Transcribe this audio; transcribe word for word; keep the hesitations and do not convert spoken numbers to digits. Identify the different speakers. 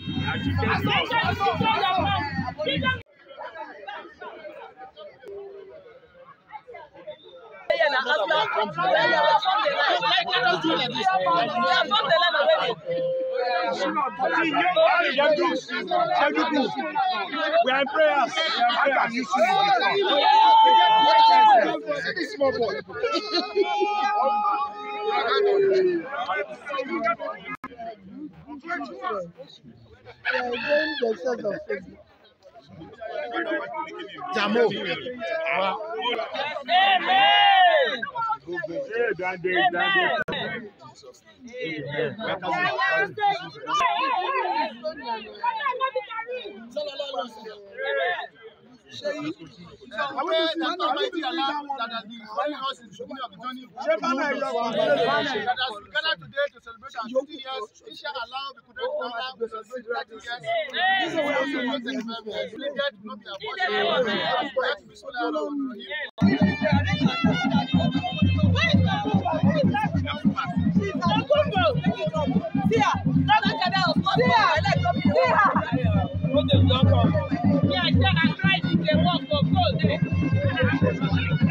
Speaker 1: We are in prayers. We are in prayers. Small boy. Jamo.
Speaker 2: Amen.
Speaker 3: So I pray that Almighty Allah that has been running us in the beginning of the journey that has gathered today to celebrate our fifty years, inshallah we could not we celebrate thirty years. This is what we celebrate thirty-five years. Really dead will not be our portion. Be so loud.
Speaker 2: Yeah, I said I tried to get one for gold.